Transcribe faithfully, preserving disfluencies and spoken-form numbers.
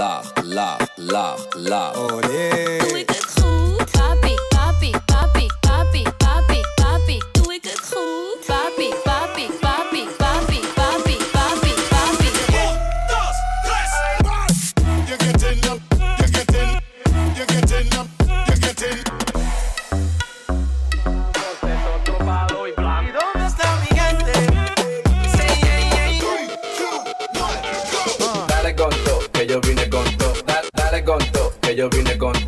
laag, laag, laag, laag. Olé. Doe ik het goed? Papi, papi, papi, papi, papi, papi. Doe ik het goed? Papi, papi, papi, papi, papi, papi, papi. Un, dos, tres. You get in, you get in, you get in, you get in. ¿Y dónde está mi gente? Say, yeah, yeah, yeah. Three, two, one, go. Dale con todo, que yo vine con todo. Da- Dale con todo, que yo vine con